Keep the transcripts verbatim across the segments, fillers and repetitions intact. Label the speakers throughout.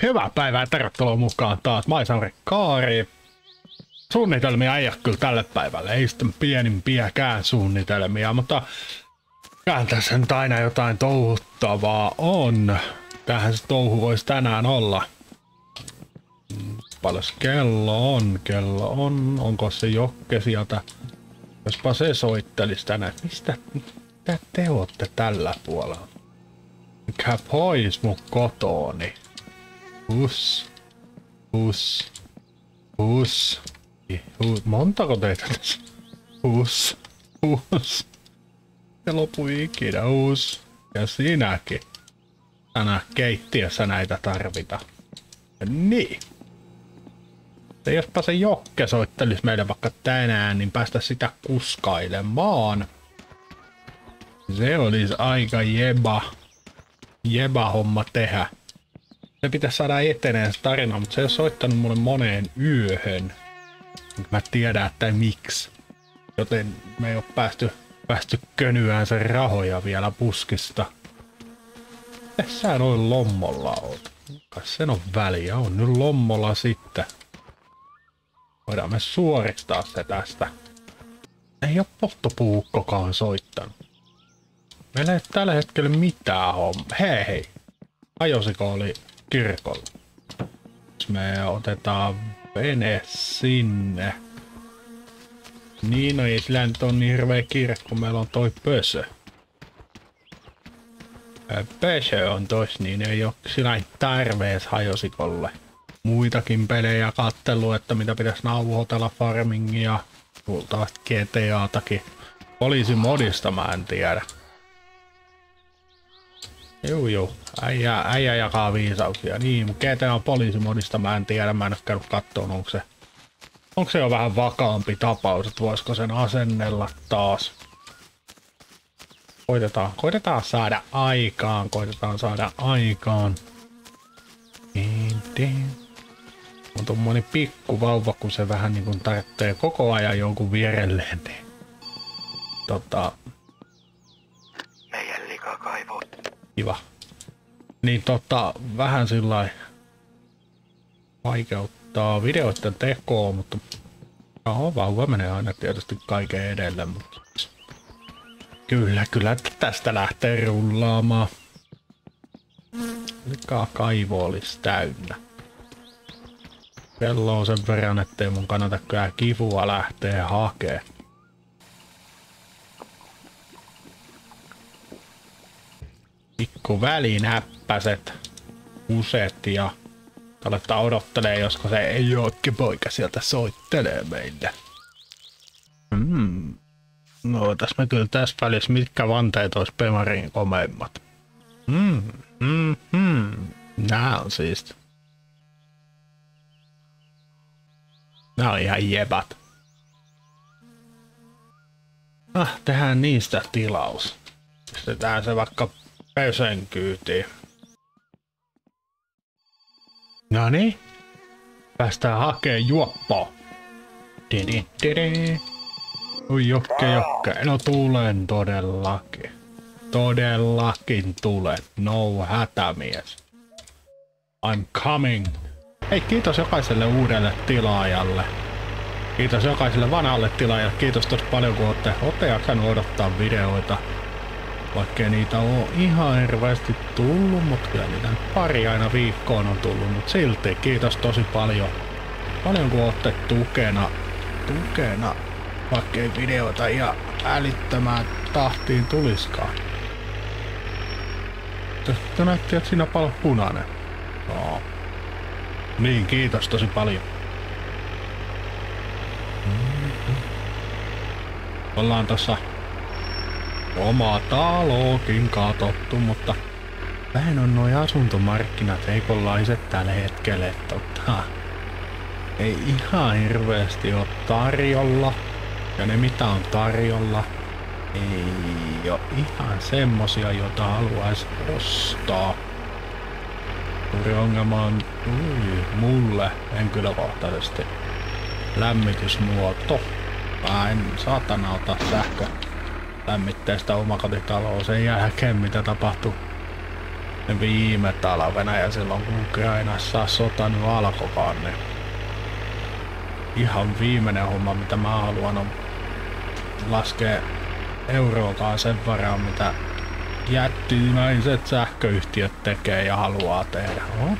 Speaker 1: Hyvää päivää ja tervetuloa mukaan taas Maisauri Kaari. Suunnitelmia ei ole kyllä tälle päivälle, ei sitten pienimpiäkään suunnitelmia, mutta kyllähän tässä nyt aina jotain touhuttavaa on. Tämähän se touhu voisi tänään olla. Paljon kello on, kello on, onko se Jokke sieltä? Jospa se soittelisi tänään. Mistä, mitä te ootte tällä puolella? Mikä pois mun kotooni? Hus, hus, hus, hus. Montako teitä tässä? Hus, hus. Se lopui ikinä, hus. Ja sinäkin. Tänään keittiössä näitä tarvitaan. Niin. Ja jospa se Jokke soittelisi meille vaikka tänään, niin päästä sitä kuskailemaan. Se olisi aika jeba. Jeba homma tehdä. Se pitäisi saada eteneen se tarina, mutta se ei ole soittanut mulle moneen yöhön. Mä tiedän, että miksi. Joten me ei ole päästy, päästy könyään sen rahoja vielä puskista. Tässä noin lommolla oot. Kai sen on väliä, on nyt lommolla sitten. Voidaan me suoristaa se tästä. Ei oo pottopuukkokaan soittanut. Meillä ei tällä hetkellä mitään hommaa. Hei hei. Ajosiko oli kirkolla? Me otetaan vene sinne. Niin, no ei sillä nyt on niin hirveä kirkko, kun meillä on toi pösö. Pösö on tois, niin ei oo sillä tarvees hajosikolle. Muitakin pelejä kattelu, että mitä pitäisi nauhoitella, farmingia, luultavasti G T A:takin. Poliisimodista mä en tiedä. Juu juu, äijä, äijä jakaa viisauksia. Niin, mutta G T A poliisimodista mä en tiedä, mä en ole käynyt kattoon, onko se, onko se jo vähän vakaampi tapaus, että voisiko sen asennella taas. Koitetaan, koitetaan saada aikaan, koitetaan saada aikaan. On tommonen pikku vauva, kun se vähän niin kuin tarvitsee koko ajan jonkun vierelleen. Niin. Tota...
Speaker 2: Meidän likakaivo.
Speaker 1: Kiva. Niin tota, vähän sillai vaikeuttaa videoiden tekoa, mutta joo, vauva menee aina tietysti kaiken edelle, mutta kyllä, kyllä tästä lähtee rullaamaan. Likakaivo olisi täynnä. Kello on sen verran, ettei mun kannata kyllä kivua lähteä hakemaan. Pikku välinäppäset, uset ja aletaan odottelee, josko se Jokke-poika sieltä soittelee meille. Hmm. No tässä me kyllä tässä välissä mitkä vanteet olisi Pemarin komeimmat. Hmm. Hmm. Hmm. Nää on siisti. Nää on ihan jebat. Ah, tehdään niistä tilaus. Pistetään se vaikka pösön kyytiin. Noniin. Päästään hakeen juoppoa. Didi-didi. Oi Jokke, Jokke. No tulen todellakin. Todellakin tulet. No hätämies. I'm coming. Hei, kiitos jokaiselle uudelle tilaajalle. Kiitos jokaiselle vanhalle tilaajalle. Kiitos tosi paljon, kun olette, olette jaksanut odottaa videoita. Vaikkei niitä oo ihan hirveästi tullut, mutta kyllä niitä pari aina viikkoon on tullut. Mutta silti kiitos tosi paljon. Paljon kun olette tukena. Tukena. Vaikkei videoita ihan älyttömään tahtiin tuliskaan. Sitten näytti, että siinä on paljon punainen. No. Niin, kiitos tosi paljon. Ollaan tossa omaa taloakin katottu, mutta vähän on noi asuntomarkkinat heikonlaiset tällä hetkellä, että tota, ei ihan hirveästi ole tarjolla. Ja ne mitä on tarjolla, ei ole ihan semmosia, jota haluaisi ostaa. Suuri ongelma on ui, mulle henkilökohtaisesti lämmitysmuoto. Mä en saatana ota sähkö lämmitteestä omakotitaloa sen jälkeen mitä tapahtui viime talvena ja silloin kun Ukrainassa sota nyt alkoikaan, niin ihan viimeinen homma mitä mä haluan on laskea euroakaan sen varaan mitä jättimäiset sähköyhtiöt tekee ja haluaa tehdä. Oh.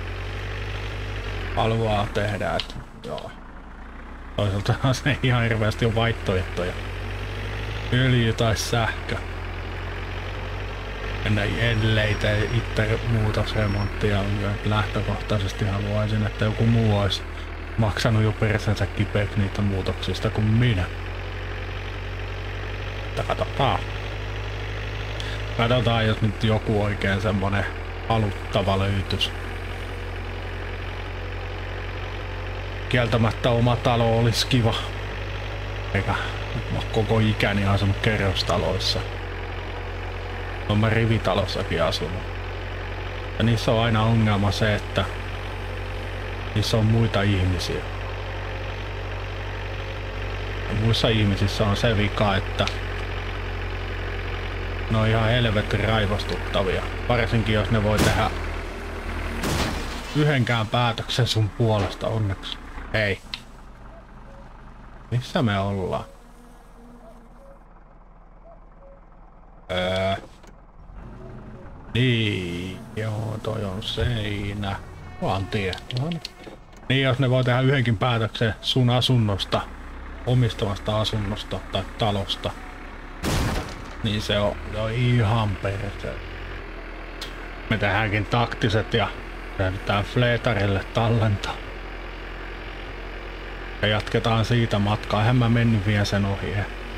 Speaker 1: Haluaa tehdä, että joo. Toisaalta se ei ihan hirveästi ole vaihtoehtoja. Öljy tai sähkö. Ellei tee itse muutosremonttia, lähtökohtaisesti haluaisin, että joku muu olisi maksanut jo persensä kipeäksi niitä muutoksista kuin minä. Mutta katsotaan. Katsotaan, jos nyt joku oikein semmonen haluttava löytys. Kieltämättä oma talo olisi kiva. Eikä mä koko ikäni asunut kerrostaloissa. Olen mä rivitalossakin asunut. Ja niissä on aina ongelma se, että niissä on muita ihmisiä. Ja muissa ihmisissä on se vika, että ne on ihan helvetin raivostuttavia. Varsinkin jos ne voi tehdä yhdenkään päätöksen sun puolesta onneksi. Hei. Missä me ollaan? Öö. Niin, joo, toi on seinä. Vaan tie. Niin, jos ne voi tehdä yhdenkin päätöksen sun asunnosta, omistamasta asunnosta tai talosta, niin se on jo ihan perse. Me tehdäänkin taktiset ja lähdetään Fleetarille tallentaa. Ja jatketaan siitä matkaa. Eihän mä mennyt vielä sen ohi.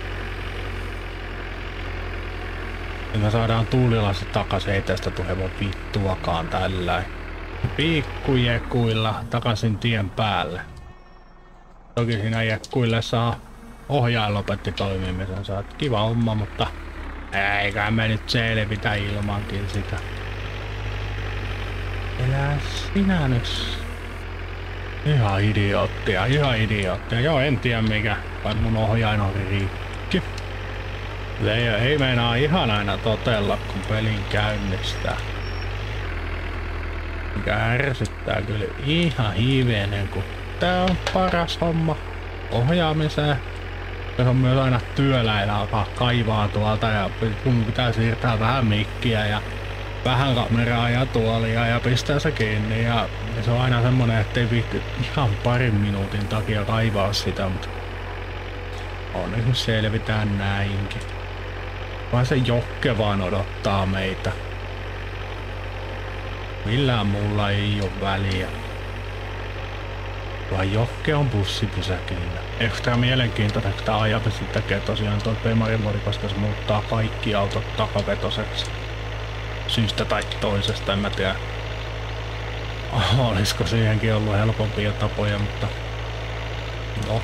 Speaker 1: Ja me saadaan tuulilasit takaisin, ei tästä tule voi vittuakaan tällä. Pikkujekuilla takaisin tien päälle. Toki siinä jekkuille saa ohjaaja lopetti toimimisensa. Et kiva homma, mutta eiköhän me nyt selvitä ilmankin sitä. Elää sinä nyt. Ihan idioottia, ihan idioottia. Joo, en tiedä mikä, vai mun ohjain on rikki. Se ei, ei meinaa ihan aina totella, kun pelin käynnistää. Mikä ärsyttää kyllä ihan hivenen, kun tää on paras homma ohjaamiseen. Se on myös aina työläillä alkaa kaivaa tuolta ja kun pitää siirtää vähän mikkiä ja vähän kameraa ja tuolia ja pistää se kiinni ja, ja se on aina semmonen, ettei viitti ihan parin minuutin takia kaivaa sitä, mutta onneksi selvitään näinkin. Vaan se Jokke vaan odottaa meitä. Millään mulla ei oo väliä. Vaan Jokke on bussipysäkillä. Ekstra mielenkiintoinen, että ajapesi tekee tosiaan toi P-Marimori, koska se muuttaa kaikki autot takavetoseksi. Syystä tai toisesta, en mä tiedä. Olisiko siihenkin ollut helpompia tapoja, mutta no.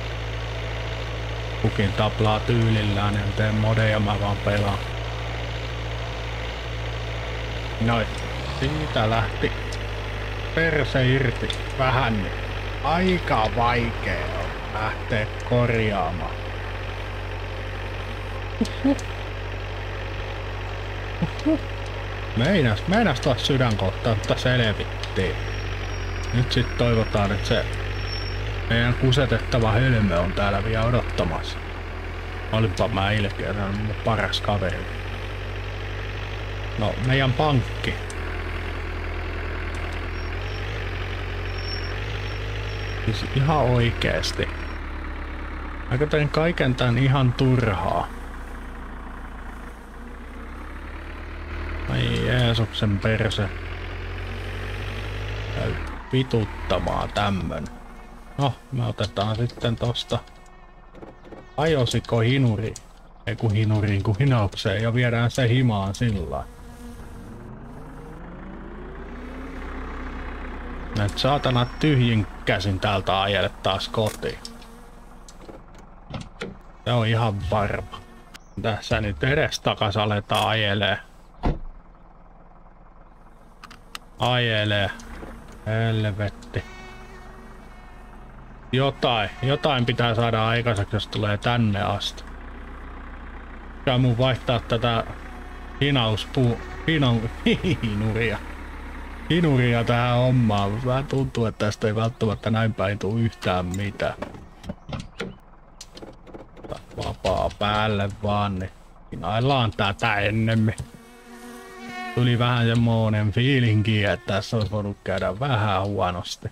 Speaker 1: Kukin taplaa tyylillään, en tee modeja, mä vaan pelaan. Noin, siitä lähti perse irti vähän, niin aika vaikea on lähteä korjaamaan. Uhuh. Uhuh. Meinas, meinas taas sydänkohtaa, mutta selvittiin. Nyt sit toivotaan, että se meidän kusetettava hölmö on täällä vielä odottamassa. Olinpa mä ilkeä, se on mun paras kaveri. No, meidän pankki. Siis ihan oikeesti. Mä tein kaiken tän ihan turhaa. Ai Jeesuksen perse. Käy vituttamaan tämmön. No, me otetaan sitten tosta. Ajosiko hinuri? Ei kun hinuriin kun hinaukseen ja viedään se himaan sillä. Nyt saatana tyhjin käsin täältä ajele taas kotiin. Se on ihan varma. Tässä nyt edes takas aletaan ajelee. Ajelee. Helvetti. Jotain, jotain pitää saada aikaiseksi, jos tulee tänne asti. Pitää mun vaihtaa tätä hinauspuu Hinon, hinuria. Hinuria tähän hommaan. Vähän tuntuu, että tästä ei välttämättä näin päin tule yhtään mitään. Vapaa päälle vaan, niin hinaillaan tätä ennemmin. Tuli vähän semmoinen fiilinki, että tässä olisi voinut käydä vähän huonosti.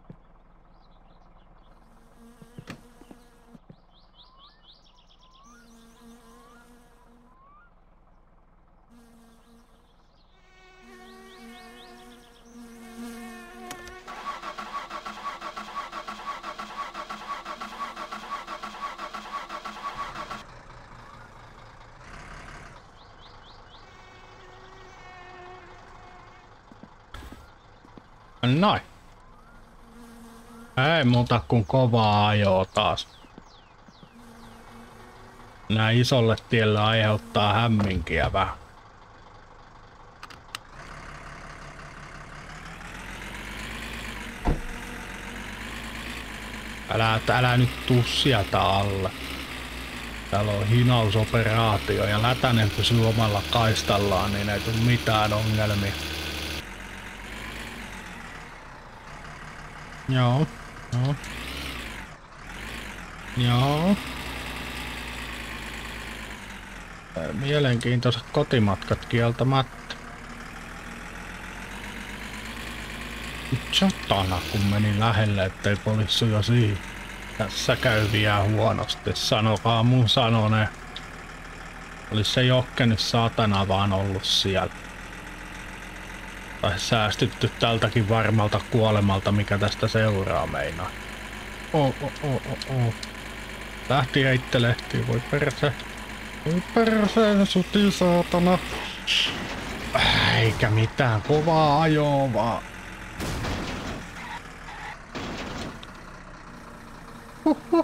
Speaker 1: Noin. Ei muuta kuin kovaa ajoa taas. Nää isolle tielle aiheuttaa hämminkiä vähän. Älä, älä nyt tuu sieltä alle. Täällä on hinausoperaatio ja Lätänen pysyy omalla kaistallaan, niin ei tule mitään ongelmia. Joo, joo. Joo. Mielenkiintoiset kotimatkat kieltämättä. Satana kun meni lähelle, ettei polissuja siihen. Tässä käy vielä huonosti. Sanokaa mun sanone. Olis se Jokke nyt saatana vaan ollut siellä. Tai säästytty tältäkin varmalta kuolemalta, mikä tästä seuraa meinaa. Oh, oh, oh, oh, oh. Lähti heittelehtiin, voi perse. Voi perseen suti saatana. Eikä mitään kovaa ajoa vaan. Huhhuh.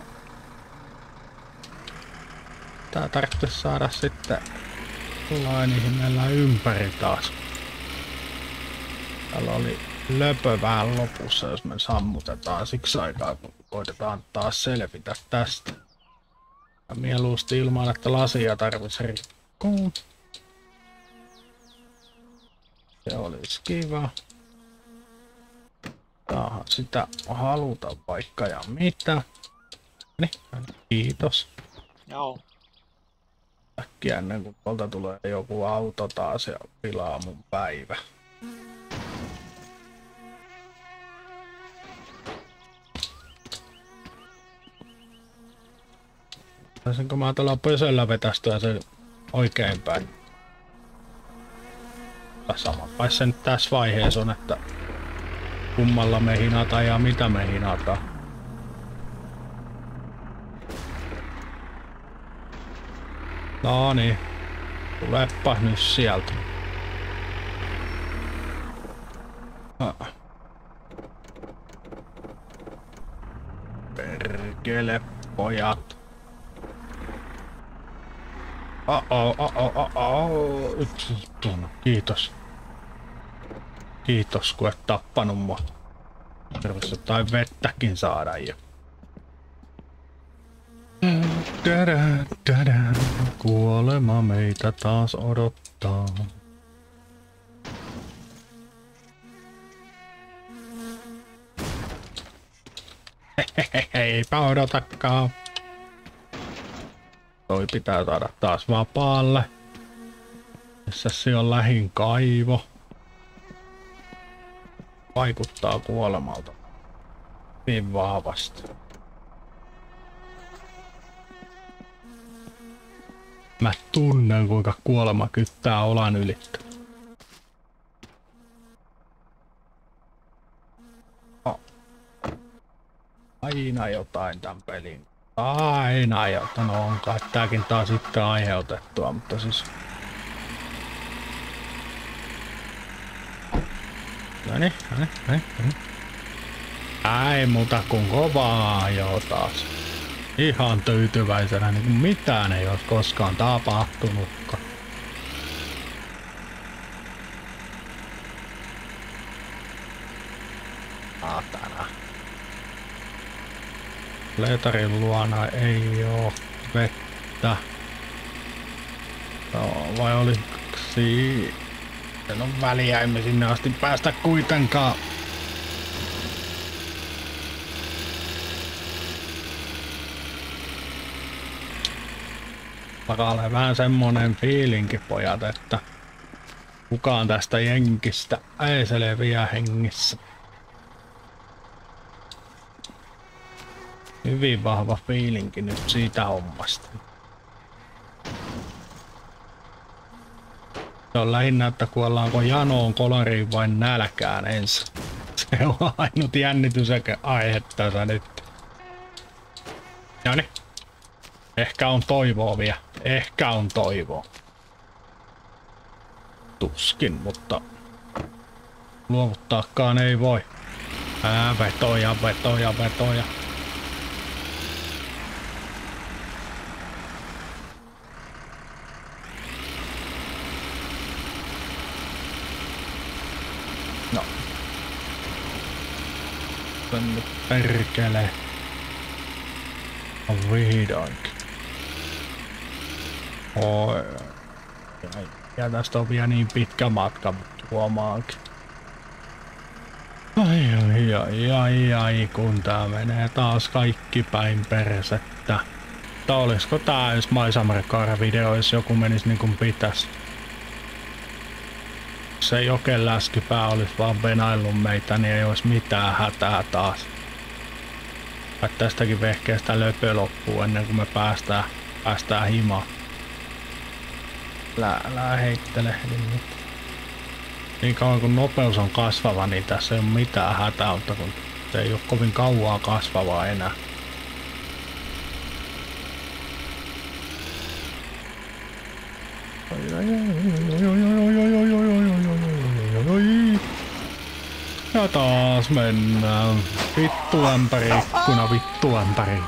Speaker 1: Tää tarvitsee saada sitten lainihimellä ympäri taas. Täällä oli löpö vähän lopussa, jos me sammutetaan siksi aikaa, kun koitetaan taas selvitä tästä. Ja mieluusti ilman, että lasia tarvitsisi rikkoa. Se olisi kiva. Taahan sitä haluta vaikka ja mitä. Niin, kiitos.
Speaker 2: Joo.
Speaker 1: Äkkiä ennen kuin tuolta tulee joku auto taas ja pilaa mun päivä. Taisinko mä tuolla pösöllä vetästyä sen oikeinpäin? Sama kai se nyt tässä vaiheessa on, että kummalla me hinataan ja mitä me hinataan. No niin, tulepa nyt sieltä. Ah. Perkele, pojat. Oh oh oh oh oh. Kiitos. Kiitos kun et tappanut mua. Terveys jotain vettäkin saada jo. Tada, tada. Kuolema meitä taas odottaa. Hehehe, eipä odotakaan. Toi pitää saada taas vapaalle. Missä se on lähin kaivo? Vaikuttaa kuolemalta niin vahvasti. Mä tunnen kuinka kuolema kyttää olan ylittä. Oh. Aina jotain tän pelin. Aina jotain. No on kai tääkin taas sitten aiheutettua, mutta siis... Noniin, noniin, noniin. Ei muuta kuin kovaa jo taas. Ihan tyytyväisenä, niin kuin mitään ei olisi koskaan tapahtunutkaan. Saatana. Leetarin luona ei oo vettä. No, vai oli si... Sen on väliä, emme sinne asti päästä kuitenkaan. Alkaa olla vähän semmonen fiilinki, pojat, että kukaan tästä jenkistä ei selviä hengissä. Hyvin vahva fiilinki nyt siitä hommasta. Se on lähinnä, että kuollaanko janoon, koloriin vai nälkään ensin. Se on ainut jännitys eikä aihe tässä nyt. Noniin. Ehkä on toivoa vielä. Ehkä on toivoa. Tuskin, mutta luovuttaakaan ei voi. Ää, vetoja, vetoja, vetoja. No. Tän nyt perkele. Vihdoinkin. Oi. Ja tästä on vielä niin pitkä matka, mutta huomaankin. Ai ai ai ai ai, kun tää menee taas kaikki päin persettä. Mutta olisiko tää jos Maisamerikaara-video, jos joku menis niin kuin pitäis? Jos se joken läskipää olisi vaan venaillut meitä, niin ei olisi mitään hätää taas. Vai tästäkin vehkeestä löpö loppuu ennen kuin me päästään, päästään himaan. Älä, älä heittele nyt. Niin kauan kun nopeus on kasvava, niin tässä ei ole mitään hätää, mutta kun se ei ole kovin kauaa kasvavaa enää. Ja taas mennään. Vittu ämpäri ikkuna, vittu ämpäri.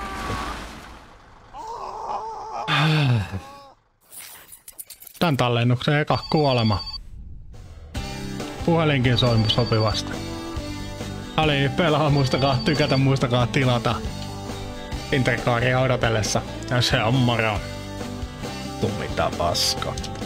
Speaker 1: Tän tallennuksen eka kuolema. Puhelinkin soi sopivasti. Ali, pelaa, muistakaa tykätä, muistakaa tilata. Interkaaria odotellessa. Ja se on moro. Tuu mitä paskaa.